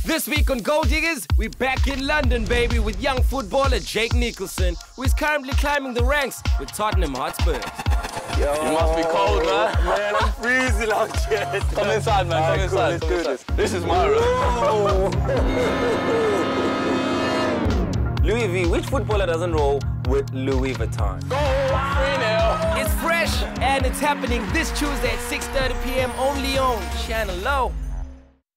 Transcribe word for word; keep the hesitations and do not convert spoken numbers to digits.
This week on Go Diggerz, we're back in London, baby, with young footballer Jake Nicholson, who is currently climbing the ranks with Tottenham Hotspur. Yo, you must be cold, man. Man, I'm freezing out here. Come inside, man. Come right, inside. cool, Come let's inside. do This. this is my room. Louis V, which footballer doesn't roll with Louis Vuitton? Go three nil. It's fresh and it's happening this Tuesday at six thirty p m only on Channel O.